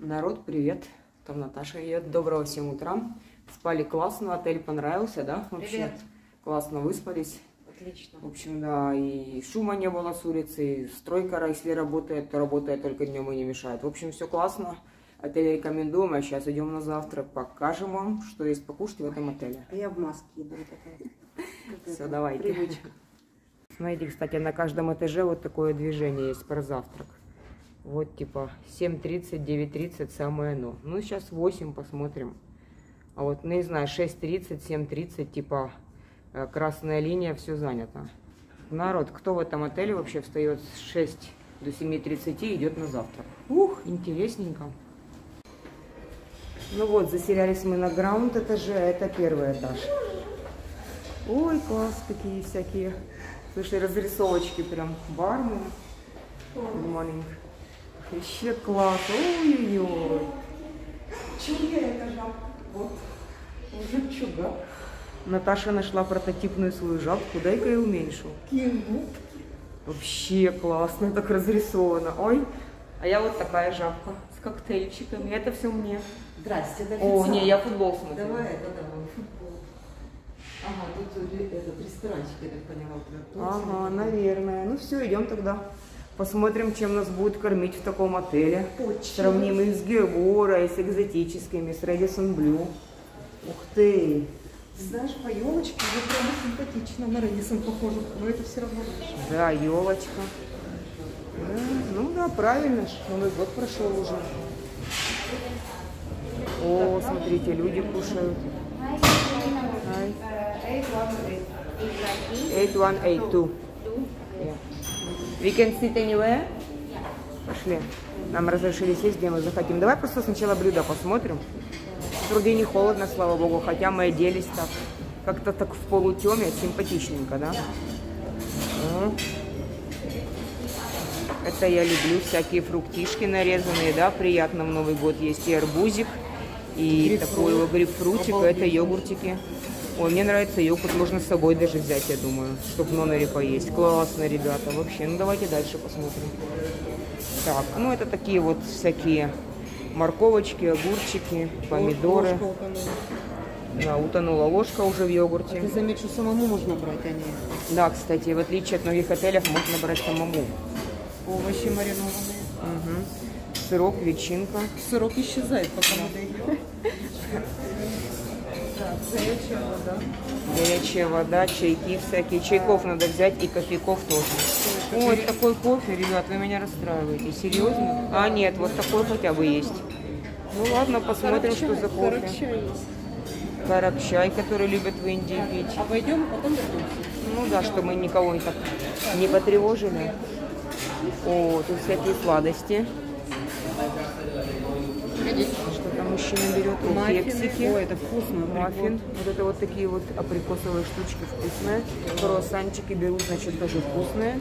Народ, привет! Там Наташа едет. Доброго всем утра. Спали классно, отель понравился, да? Вообще привет. Классно выспались. Отлично. В общем, да, и шума не было с улицы, и стройка, если работает, то работает только днем и не мешает. В общем, все классно. Отель рекомендуем, а сейчас идем на завтрак, покажем вам, что есть покушать в этом отеле. А я в маске иду. Все, давайте. Привычка. Смотрите, кстати, на каждом этаже вот такое движение есть про завтрак. Вот типа 7:30, 9:30 самое оно. Ну, сейчас 8 посмотрим. А вот, не знаю, 6:30, 7:30, типа красная линия, все занято. Народ, кто в этом отеле вообще встает с 6 до 7:30 и идет на завтрак? Ух, интересненько. Ну вот, заселялись мы на граунд этаже, это первый этаж. Ой, класс, какие всякие. Слушай, разрисовочки прям. Бармен. Маленький. Вообще класс. Ой-ой-ой. Чуга это жабка. Вот. Уже чуга. Наташа нашла прототипную свою жабку. Дай-ка я уменьшу. Вообще классно так разрисовано. Ой. А я вот такая жабка с коктейльчиками. Это все мне. Здрасте, это О, не, я футбол смотрю. Давай, давай, футбол. Ага, тут этот ресторанчик, я так поняла. Ага, наверное. Ну все, идем тогда. Посмотрим, чем нас будут кормить в таком отеле. Сравним их с Георой, с экзотическими, с Рэдисон Блю. Ух ты! Знаешь, по елочке уже прямо симпатично, на Рэдисон похоже, но это все равно. Да, елочка. Да, ну да, правильно, Новый год прошел уже. О, смотрите, люди кушают. 8182. Yeah. We can sit anywhere? Пошли. Нам разрешили сесть, где мы захотим. Давай просто сначала блюдо посмотрим. Вроде не холодно, слава богу, хотя мы оделись так. Как-то так в полутеме, симпатичненько, да? Это я люблю, всякие фруктишки нарезанные, да, приятно в Новый год есть и арбузик, и такой вот грейпфрутик, это йогуртики. Ой, мне нравится йогурт, можно с собой даже взять, я думаю, чтобы в номере поесть. Классно, ребята, вообще. Ну, давайте дальше посмотрим. Так, ну, это такие вот всякие морковочки, огурчики, помидоры. Да, утонула ложка уже в йогурте. А ты заметь, что самому можно брать, а не... Да, кстати, в отличие от многих отелей, можно брать самому. Овощи маринованные. Угу. Сырок, ветчинка. Сырок исчезает, пока мы доедем. Так, горячая вода. Горячая вода, чайки всякие. Чайков надо взять и кофейков тоже. Ой, такой кофе, ребят, вы меня расстраиваете. Серьезно? А, нет, вот такой хотя бы есть. Ну ладно, посмотрим, что за кофе. Карак-чай есть. Карак-чай, который любят в Индии пить. А пойдем, потом вернемся. Ну да, чтобы мы никого так не потревожили. О, тут всякие сладости. Что там мужчина берет? О, кексики. Ой, это вкусно. Маффин. Вот это вот такие вот абрикосовые штучки вкусные. Круассанчики берут, значит, тоже вкусные.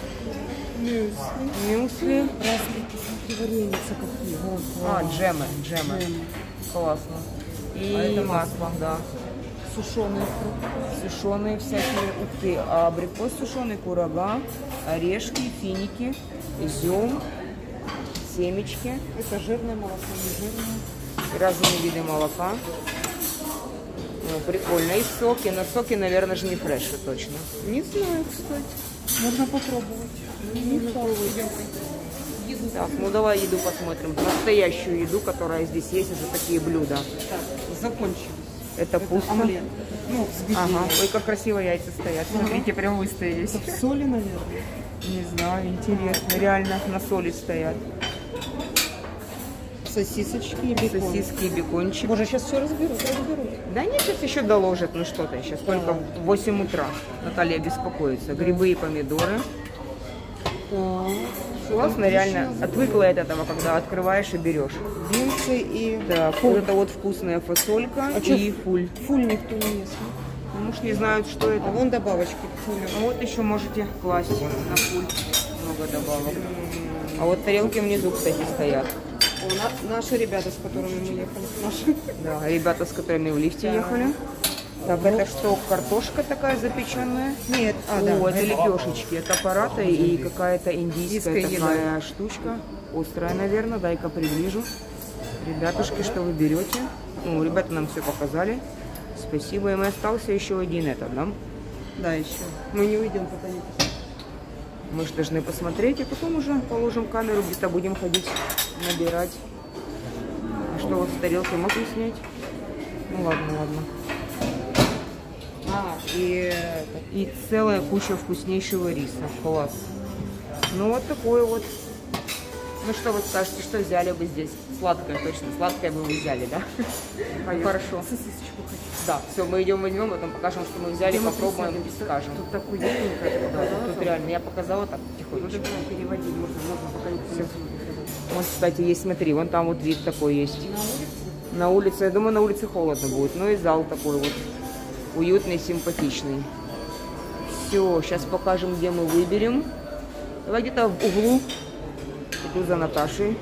Мюсли. Распики, смотри, вареница какие. Вот, А, джемы. Классно. И это масло, да. Сушеные фрукты. Сушеные всякие. Ух ты. А абрикос сушеный, курага, орешки, финики, изюм, семечки. Это жирное молоко, не жирное. Разные виды молока. Ну, прикольно. И соки. Но соки, наверное, же не фреши точно. Не знаю, кстати. Можно попробовать. Не попробуй. Так, ну давай еду посмотрим. Настоящую еду, которая здесь есть, уже такие блюда. Так, закончились. Это пусто. Омлет. Ну, взбитые. Ага. Ой, как красиво яйца стоят. Смотрите, прям выстоялись. Это в соли, наверное. Не знаю, интересно. Реально на соли стоят. Сосисочки и бекон. Сосиски и бекончик. Боже, сейчас все разберут. Да нет, сейчас еще доложат. Ну что-то, сейчас только в 8 утра. Наталья беспокоится. Грибы и помидоры. Классно, реально. Отвыкла от этого, когда открываешь и берешь. Бинсы и... Так, вот это вот вкусная фасолька и фуль. Фуль никто не ест. Ну, может, не знают, что это. А вон добавочки к фулю. А вот еще можете класть на фуль. Много добавок. А вот тарелки внизу, кстати, стоят. О, наши ребята, с которыми мы ехали. Наши. Да, ребята, с которыми в лифте ехали. Так, это что, картошка такая запеченная? Нет, О, это лепешечки, это парата и какая-то индийская такая штучка. Острая, наверное, дай-ка приближу. Ребятушки, что вы берете? Ну, ребята нам все показали. Спасибо. И мы остался еще один этот, да? Да, еще. Мы не уйдем, пока не посмотрим. Мы же должны посмотреть, и потом уже положим камеру, где-то будем ходить, набирать. А что, вот с тарелкой можно снять? Ну ладно, ладно. И целая куча вкуснейшего риса. Класс. Ну вот такой вот. Ну что вы скажете, что взяли бы здесь? Сладкое, точно. Сладкое бы вы взяли, да? Хорошо. Сосисочку хочу. Да, все, мы идем возьмем, потом покажем, что мы взяли, попробуем и скажем. Тут такой яркий, Да, тут реально, я показала так потихонечку. Можно переводить, можно пока не Все. Вот, кстати, есть, смотри, вон там вот вид такой есть. На улице, я думаю, на улице холодно будет. Ну и зал такой вот уютный, симпатичный. Все, сейчас покажем, где мы выберем. Давай где-то в углу. Иду за Наташей.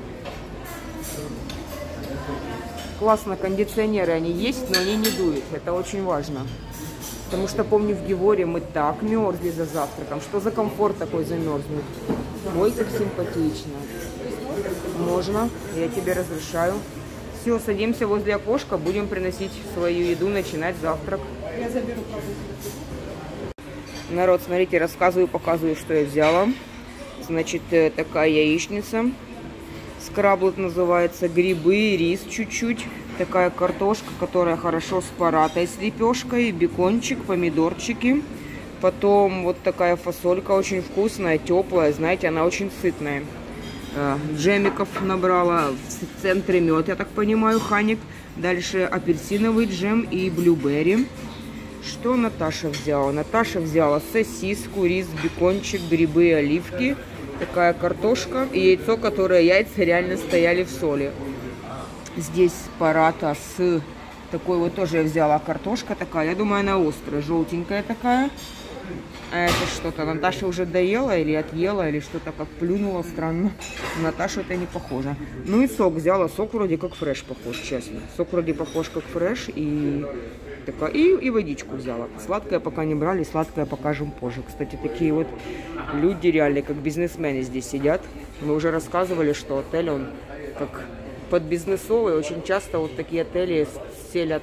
Классно, кондиционеры они есть, но они не дуют. Это очень важно. Потому что, помню, в Геворе мы так мерзли за завтраком. Что за комфорт такой замерзнуть? Ой, как симпатично. Можно, я тебе разрешаю. Все, садимся возле окошка, будем приносить свою еду, начинать завтрак. Я заберу продукты. Народ, смотрите, рассказываю, показываю, что я взяла. Значит, такая яичница. Скраблет называется. Грибы, рис чуть-чуть. Такая картошка, которая хорошо с паратой, с лепешкой. Бекончик, помидорчики. Потом вот такая фасолька очень вкусная, теплая. Знаете, она очень сытная. Джемиков набрала. В центре мед, я так понимаю, ханик. Дальше апельсиновый джем и блюберри. Что Наташа взяла? Наташа взяла сосиску, рис, бекончик, грибы и оливки. Такая картошка и яйцо, которое яйца реально стояли в соли. Здесь парата с такой вот тоже я взяла картошка такая. Я думаю, она острая, желтенькая такая. А это что-то Наташа уже доела или отъела, или что-то как плюнула, странно. Наташа это не похоже. Ну и сок взяла. Сок вроде как фреш похож, честно. Сок вроде похож как фреш и... И водичку взяла. Сладкое пока не брали, сладкое покажем позже. Кстати, такие вот люди реально, как бизнесмены здесь сидят. Мы уже рассказывали, что отель, он как подбизнесовый. Очень часто вот такие отели селят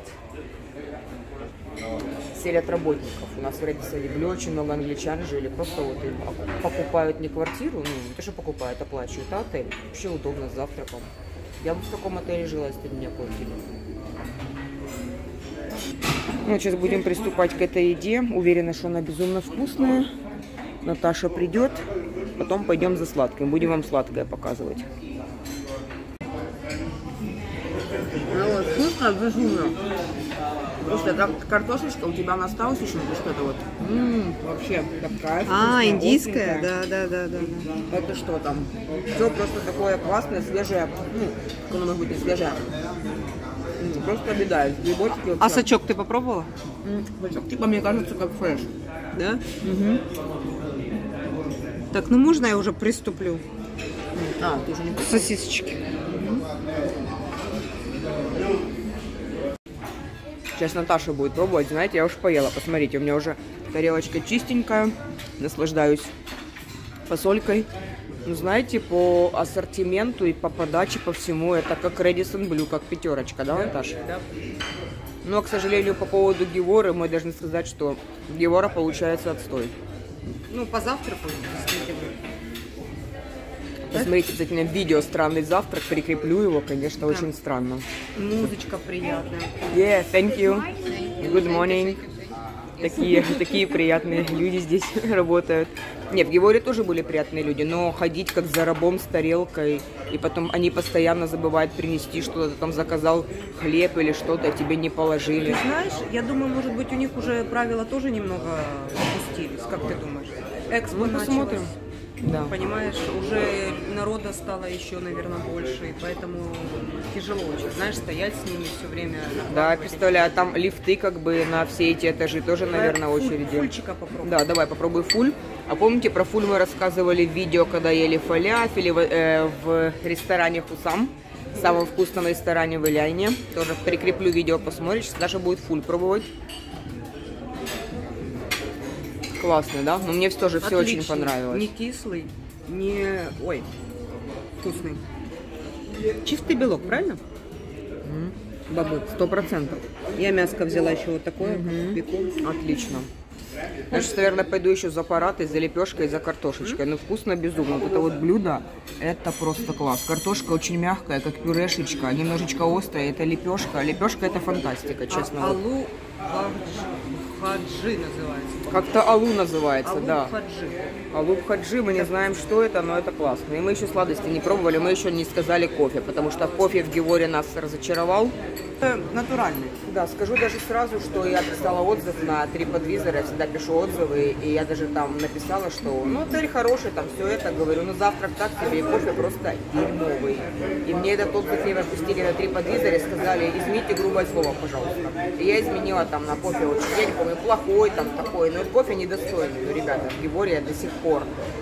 работников. У нас в Редисоне были очень много англичан жили. Просто вот им покупают не квартиру, ну не то, что покупают, оплачивают, а отель. Вообще удобно с завтраком. Я бы в таком отеле жила, если бы меня платили. Ну, сейчас будем приступать к этой еде. Уверена, что она безумно вкусная. Наташа придет. Потом пойдем за сладким. Будем вам сладкое показывать. Ну, вкусно, безумно. Просто эта картошечка у тебя она осталась еще, что это вот. Вообще такая вкусная. Индийская? Да. Это что там? Все просто такое классное, свежее. Ну, как оно может быть не свежее. Просто беда. Грибочки, А сачок ты попробовала? Сачок, типа, мне кажется, как фреш. Да? Угу. Так, ну можно я уже приступлю? Ты уже не Сосисочки. Сейчас Наташа будет пробовать. Знаете, я уже поела. Посмотрите, у меня уже тарелочка чистенькая. Наслаждаюсь фасолькой. Ну, знаете, по ассортименту и по подаче, по всему, это как Редисон Блю, как пятерочка, да, Наташа? Да. Но, к сожалению, по поводу Геворы мы должны сказать, что Гевора получается отстой. Ну, по завтраку, действительно. Посмотрите, кстати, у меня видео «Странный завтрак», прикреплю его, конечно, очень странно. Музычка приятная. Yeah, thank you. Good morning. Такие приятные люди здесь работают. Нет, в Геворе тоже были приятные люди, но ходить как за рабом с тарелкой, и потом они постоянно забывают принести что-то, ты там заказал хлеб или что-то, тебе не положили. Ты знаешь, я думаю, может быть, у них уже правила тоже немного опустились, как ты думаешь? Экспо Мы посмотрим. началось. Да. Понимаешь, уже народа стало еще, наверное, больше, и поэтому тяжело очень, знаешь, стоять с ними все время. Да, представляю, там лифты как бы на все эти этажи тоже, наверное, очереди. Фульчика попробуй. Да, давай попробуй фуль. А помните, про фуль мы рассказывали в видео, когда ели фалафель в ресторане Хусам, самом вкусном ресторане в Иляйне. Тоже прикреплю видео, посмотришь, даже будет фуль пробовать. Классный, да? Но мне тоже все очень понравилось. Не кислый, не... Ой, вкусный. Чистый белок, правильно? Бабы, 100%. Я мяско взяла еще вот такое, пеку. Отлично. Я сейчас, наверное, пойду еще за паратой, за лепешкой, за картошечкой. Ну, вкусно безумно. Вот это вот блюдо, это просто класс. Картошка очень мягкая, как пюрешечка, немножечко острая. Это лепешка. Лепешка это фантастика, честно. Алу хаджи называется. Как-то алу называется, Алу да. хаджи. Алу хаджи, мы не знаем, что это, но это классно. И мы еще сладости не пробовали, мы еще не сказали кофе, потому что кофе в Геворе нас разочаровал. Натуральный. Да, скажу даже сразу, что я писала отзыв на TripAdvisor, я всегда пишу отзывы, и я даже там написала, что, ну, отель хороший, там все это, говорю, ну, завтрак так себе, и кофе просто дерьмовый. И мне этот отзыв не выпустили на TripAdvisor и сказали, измените грубое слово, пожалуйста. И я изменила там на кофе очень, я не помню, плохой там такой, но кофе недостойный. Ну, ребята, в Геворе я до сих пор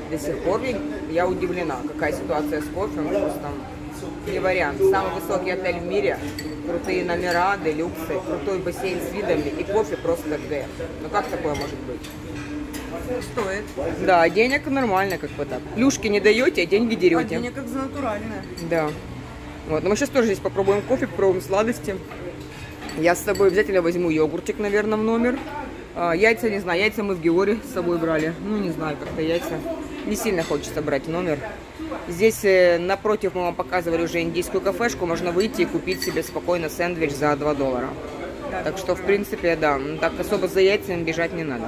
я удивлена, какая ситуация с кофе, просто не вариант. Самый высокий отель в мире, крутые номера, делюксы, крутой бассейн с видами и кофе просто Г. Ну как такое может быть? Стоит. Да, денег нормально, как бы так. Плюшки не даете, а деньги дерете. А денег как за натуральное. Да. Вот, но мы сейчас тоже здесь попробуем кофе, попробуем сладости. Я с собой обязательно возьму йогуртик, наверное, в номер. Яйца, не знаю, яйца мы в Геворе с собой брали. Ну, не знаю, как-то яйца не сильно хочется брать в номер. Здесь напротив мы вам показывали уже индийскую кафешку. Можно выйти и купить себе спокойно сэндвич за $2. Так что, в принципе, да, так особо за яйцами бежать не надо.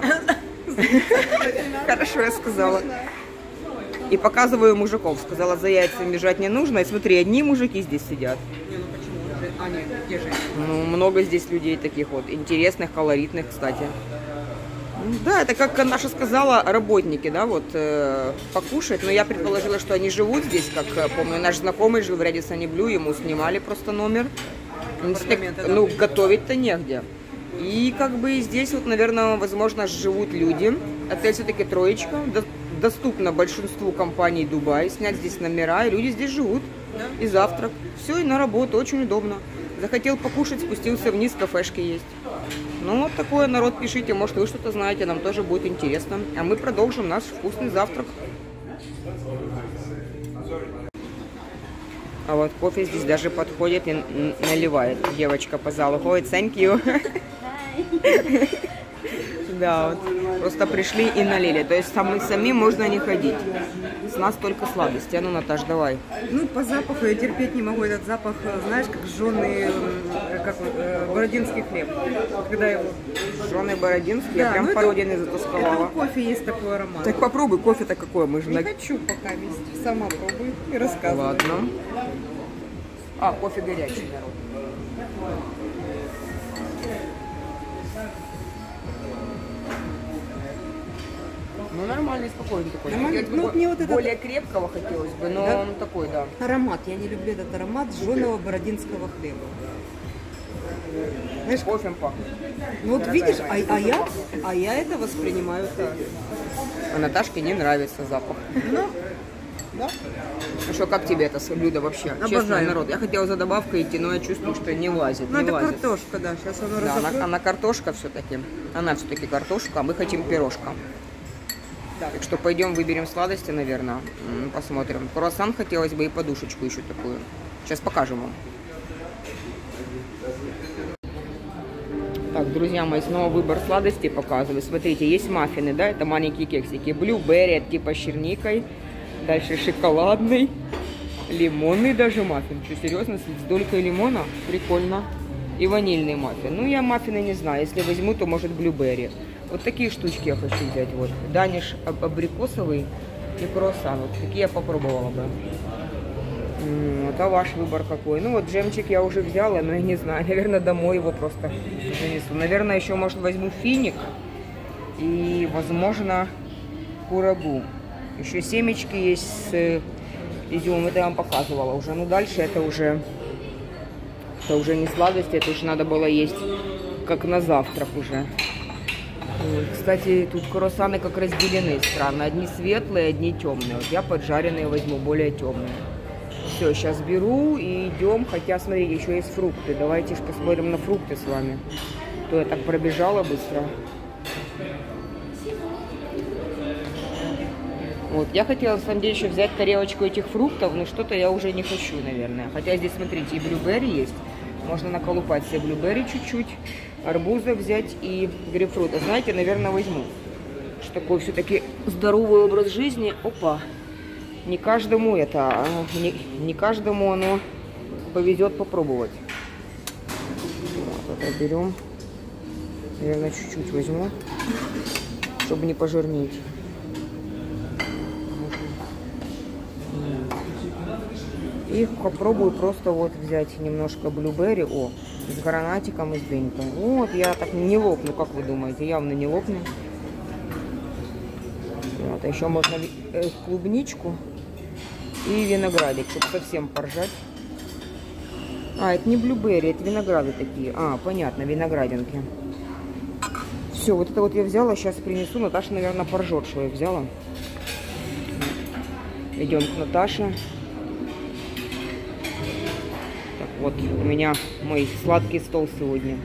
Хорошо, я сказала. И показываю мужиков. Сказала, за яйцами бежать не нужно. И смотри, одни мужики здесь сидят. Нет, те же. Ну, много здесь людей таких вот, интересных, колоритных, кстати. Да, это как Наша сказала, работники, да, вот, покушать. Но я предположила, что они живут здесь, как, помню, наш знакомый жил в Радиссоне Блю, ему снимали просто номер. Ну, готовить-то негде. И как бы здесь вот, наверное, возможно, живут люди. Отель все-таки троечка, доступно большинству компаний Дубай, снять здесь номера, и люди здесь живут. И завтрак. Все, и на работу, очень удобно. Захотел покушать, спустился вниз, кафешки есть. Ну, вот такое, народ, пишите, может, вы что-то знаете, нам тоже будет интересно. А мы продолжим наш вкусный завтрак. А вот кофе здесь даже подходит и наливает. Девочка по залу ходит, thank you. Да, вот просто пришли и налили. То есть сами можно не ходить. С нас только сладости. А ну, Наташ, давай. Ну, по запаху я терпеть не могу этот запах, знаешь, как жженый, как бородинский хлеб. Когда его... Жженый бородинский, Да, я прям ну пародия не Это затусковала. в кофе есть такой аромат. Так попробуй, кофе-то какой, мы же Не хочу пока вести, сама пробую и рассказываю. Ладно. А, кофе горячий, народ. Ну, нормальный, спокойный такой. Нормальный? Я Ну, вот мне вот этот- более крепкого хотелось бы, но Да? он такой, да. Аромат, я не люблю этот аромат жженого бородинского хлеба. Знаешь, Кофем пахнет. ну вот видишь, а я это воспринимаю так. А Наташке не нравится запах. Ну, да. Ну что, как тебе это блюдо вообще? Честно, Обожаю. народ, я хотела за добавкой идти, но я чувствую, что не влазит. Ну, не это влазит. картошка, да, сейчас оно Да, разопрет. она картошка все-таки. Она все-таки картошка, а мы хотим пирожка. Да. Так что пойдем выберем сладости, наверное. Посмотрим. Круассан хотелось бы и подушечку еще такую. Сейчас покажем вам. Так, друзья мои, снова выбор сладостей показываю. Смотрите, есть маффины, да, это маленькие кексики. Блюберри, типа с черникой. Дальше шоколадный. Лимонный даже маффин. Что, серьезно, с долькой лимона? Прикольно. И ванильный маффин. Ну, я маффины не знаю. Если возьму, то, может, блюберри. Вот такие штучки я хочу взять. Вот. Даниш абрикосовый и круассан. Вот такие я попробовала бы. Вот, а ваш выбор какой? Ну, вот джемчик я уже взяла, но я не знаю. Наверное, домой его просто занесу. Наверное, еще, может, возьму финик. И, возможно, курагу. Еще семечки есть с изюмом. Это я вам показывала уже. Ну, дальше это уже не сладости. Это уже надо было есть как на завтрак уже. Кстати, тут круассаны как разделены странно. Одни светлые, одни темные. Вот я поджаренные возьму, более темные. Все, сейчас беру и идем. Хотя, смотрите, еще есть фрукты. Давайте же посмотрим на фрукты с вами. То я так пробежала быстро. Вот, я хотела, на самом деле, еще взять тарелочку этих фруктов, но что-то я уже не хочу, наверное. Хотя здесь, смотрите, и блюберри есть. Можно наколупать себе блюберри чуть-чуть, арбуза взять и грейпфрута. Знаете, наверное, возьму. Что такой все-таки здоровый образ жизни. Опа! Не каждому это, не каждому оно повезет попробовать. Вот это берем. Наверное, чуть-чуть возьму, чтобы не пожирнеть. И попробую просто вот взять немножко блюберри, с гранатиком и с дынькой. Вот, я так не лопну, как вы думаете, явно не лопну. Вот, а еще можно клубничку и виноградик, чтобы совсем поржать. А, это не блюберри, это винограды такие. А, понятно, виноградинки. Все, вот это вот я взяла, сейчас принесу. Наташа, наверное, поржет, что я взяла. Идем к Наташе. Так, вот у меня мой сладкий стол сегодня.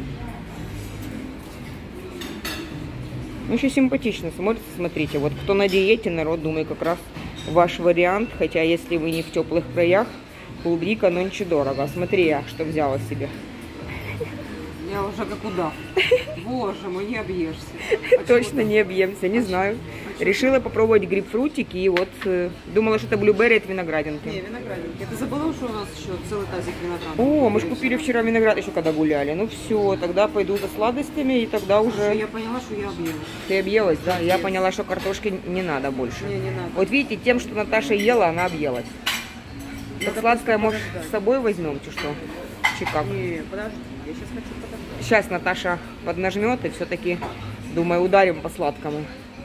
Ну, еще симпатично смотрится, смотрите. Вот кто на диете, народ, думаю, как раз ваш вариант. Хотя, если вы не в теплых краях, клубника нонче дорого. Смотри, я что взяла себе. Я уже как удав. Боже мой, не объешься. Точно не объемся, не знаю. Решила попробовать грейпфрутики и вот думала, что это блюберри от виноградинки. Не, виноградинки. Ты забыла, что у нас еще целый тазик винограда? О, мы же купили вчера виноград, еще когда гуляли. Ну все, тогда пойду за сладостями и тогда уже... Я поняла, что я объелась. Ты объелась, да? Я поняла, что картошки не надо больше. Не надо. Вот видите, тем, что Наташа ела, она объелась. Так сладкое, может, с собой возьмем, что? Как? Не, подожди, я сейчас хочу подождать. Сейчас Наташа поднажмет и все-таки, думаю, ударим по сладкому.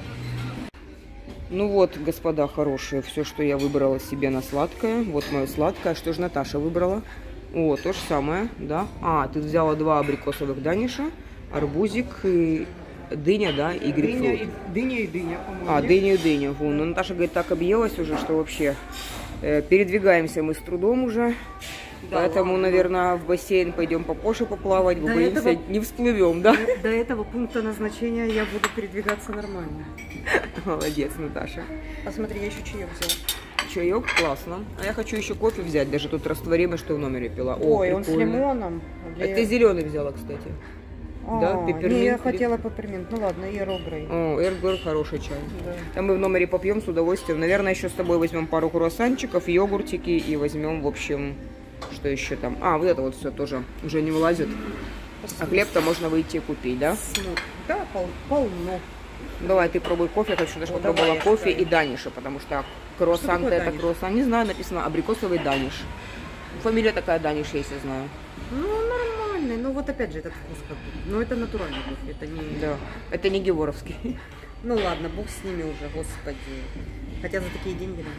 Ну вот, господа хорошие, все, что я выбрала себе на сладкое. Вот мое сладкое. Что же Наташа выбрала? О, то же самое, да. А, ты взяла 2 абрикосовых даниша, арбузик, и дыня, да, и грейпфрут. Дыня и дыня, по-моему. А, дыня и дыня. Вон. Ну, Наташа, говорит, так объелась уже, что вообще передвигаемся мы с трудом уже. Да, поэтому, ладно, наверное, в бассейн пойдем попозже поплавать, боимся, не всплывем, да? До этого пункта назначения я буду передвигаться нормально. Молодец, Наташа. Посмотри, я еще чаек взяла. Чаек, классно. А я хочу еще кофе взять, даже тут растворимый, что в номере пила. Ой, он с лимоном. Это зеленый взяла, кстати. Да, пепперминт. Не, я хотела пепперминт. Ну ладно, и Эрл Грей. О, Эрл Грей хороший чай. Да. Там мы в номере попьем с удовольствием. Наверное, еще с тобой возьмем пару круассанчиков, йогуртики и возьмем, в общем... Что еще там? А, вот это вот все тоже уже не вылазит. А хлеб-то можно выйти и купить, да? Да, полно. Давай, ты пробуй кофе. Я хочу, даже попробовала кофе и даниша, потому что круассан-то это круассан. Не знаю, написано абрикосовый даниш. Фамилия такая даниш, если знаю. Ну, нормальный. Ну, вот опять же этот вкус как бы. Ну, это натуральный кофе, это не... Да, это не геворовский. Ну, ладно, бог с ними уже, господи. Хотя за такие деньги, да.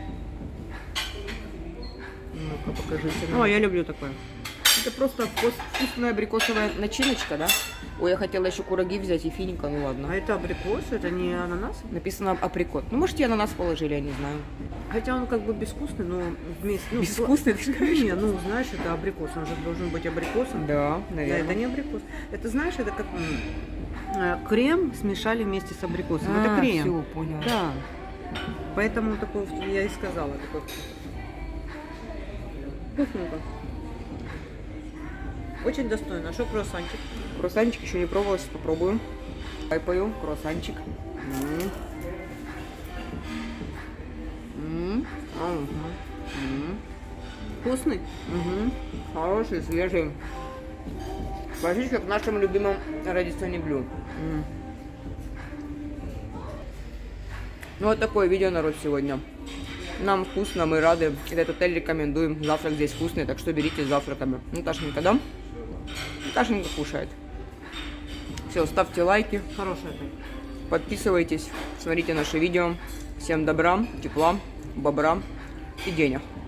Ну-ка, покажите нам. О, я люблю такое. Это просто вкусная абрикосовая начиночка, да? Ой, я хотела еще кураги взять и финика, ну ладно. А это абрикос, это не ананас? Написано априкот. Ну, может, и ананас положили, я не знаю. Хотя он как бы безвкусный, но вместе... Ну, безвкусный, ты скажешь? Не, ну, знаешь, это абрикос, он же должен быть абрикосом. Да, наверное. Да, это не абрикос. Это, знаешь, это как крем смешали вместе с абрикосом. Это крем. Все, понял. Да. Поэтому такой, я и сказала, такой вкусненько. Очень достойно. А что круассанчик? Круассанчик еще не пробовала, сейчас попробую. Пайпаю, круассанчик. Вкусный? Хороший, свежий. Почти как в нашем любимом Радистоне Блю. Ну вот такое видео, народ, сегодня. Нам вкусно, мы рады. Этот отель рекомендуем. Завтрак здесь вкусный, так что берите с завтраками. Наташенька, да? Наташенька кушает. Все, ставьте лайки. Хороший отель. Подписывайтесь, смотрите наши видео. Всем добра, тепла, бобра и денег.